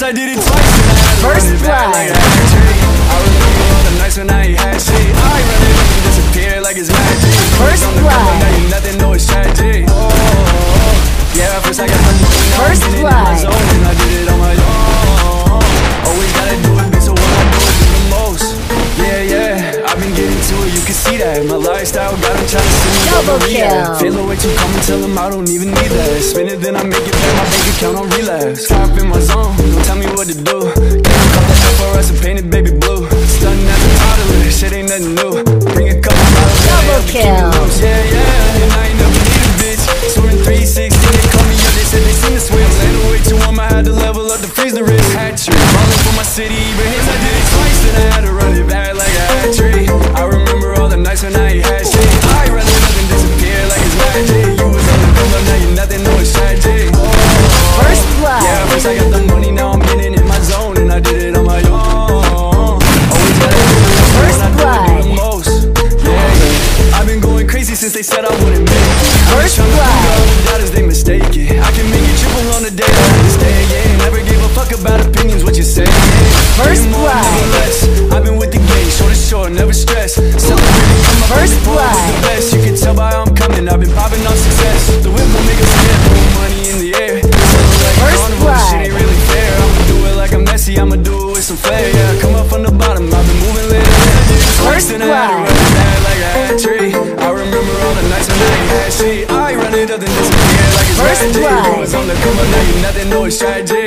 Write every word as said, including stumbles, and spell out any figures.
I did it twice and I had to run it back like a hat-trick. I remember all the nights when I ain't had shit. I run it up and disappear like it's magic. First on the cover, now you nothing, no, it's tragic. Oh, oh, oh. Yeah, first I got the money, now I'm getting in my zone, and I did it on my own. Always gotta do it, bitch, so what I do is do the most. Yeah, yeah, I've been getting to it, you can see that. My lifestyle got them trying to see me double kill. Feel the way to come and tell them I don't even need that. Spin it, then I make it back, my bank account on relapse. Top in my zone, don't tell me what to do. Can't call the F R S and paint it baby blue. Stunning as a toddler, shit ain't nothing new. Bring a couple bottles, double kill. Yeah, yeah, and I ain't never need a bitch. Swearing three sixty, they call me up, they said they seen the switch. Later way too warm, I had to level up to freeze the wrist. Hat-trick, falling for my city, even hits I did it twice, and I had to run it back like a hat-trick. I remember all the nights when I ain't had shit. I run it up and disappear like it's magic. You was on the come up, now you nothing, no, it's tragic. Oh, first blood. Yeah, first I got the money, now I'm getting in my zone, and I did it on my own. Always gotta do it first when I do it the most. Yeah, yeah. I've been going crazy since they said I wouldn't make it. First blood. All the doubters, they mistake it. I can make it triple on the day that I can stay, yeah. Never gave a fuck about opinions, what you say, yeah. First blood. Never less. I've been with the game, short to short, never stress. Celebrating on my first blood. The best, you can tell by how I'm coming. I've been popping on success. The whip will make us get more money in the air. Like first blood. Shit ain't really fair. I'ma do it like a Messi, I'ma do it with some flair. Yeah, come up from the bottom, I've been moving lately. First blood. I run it back like a hat-trick. I remember all the nights when I ain't had shit. I run it up and disappear like it's first magic. You was on the come up, now you nothing, no, it's tragic.